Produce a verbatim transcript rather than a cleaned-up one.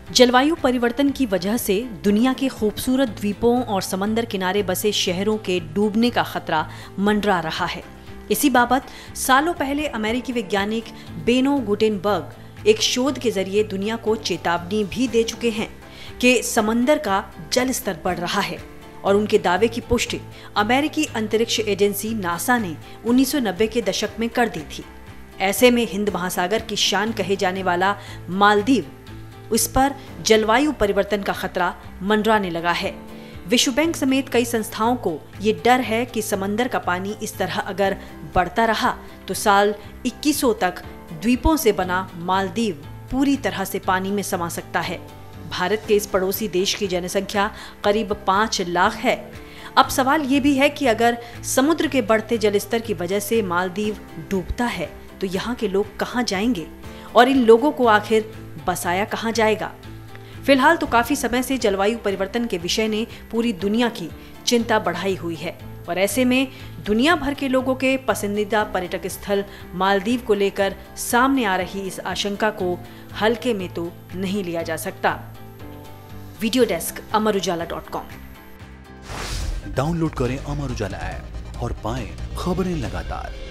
जलवायु परिवर्तन की वजह से दुनिया के खूबसूरत द्वीपों और समंदर किनारे बसे शहरों के डूबने का खतरा मंडरा रहा है। इसी बाबत सालों पहले अमेरिकी वैज्ञानिक बेनो गुटेनबर्ग एक शोध के जरिए दुनिया को चेतावनी भी दे चुके हैं कि समंदर का जल स्तर बढ़ रहा है, और उनके दावे की पुष्टि अमेरिकी अंतरिक्ष एजेंसी नासा ने उन्नीस सौ नब्बे के दशक में कर दी थी। ऐसे में हिंद महासागर की शान कहे जाने वाला मालदीव, उस पर जलवायु परिवर्तन का खतरा मंडराने लगा है। विश्व बैंक समेत कई संस्थाओं को ये डर है कि समंदर का पानी इस तरह अगर बढ़ता रहा तो साल इक्कीस सौ तक द्वीपों से बना मालदीव पूरी तरह से पानी में समा सकता है। भारत के इस पड़ोसी देश की जनसंख्या करीब पाँच लाख है। अब सवाल ये भी है कि अगर समुद्र के बढ़ते जलस्तर की वजह से मालदीव डूबता है तो यहाँ के लोग कहाँ जाएंगे और इन लोगों को आखिर बसाया कहाँ जाएगा। फिलहाल तो काफी समय से जलवायु परिवर्तन के विषय ने पूरी दुनिया की चिंता बढ़ाई हुई है, और ऐसे में दुनिया भर के लोगों के पसंदीदा पर्यटक स्थल मालदीव को लेकर सामने आ रही इस आशंका को हल्के में तो नहीं लिया जा सकता। Video desk Amar Ujala dot com. Download करें अमर उजाला ऐप और पाएं खबरें लगातार।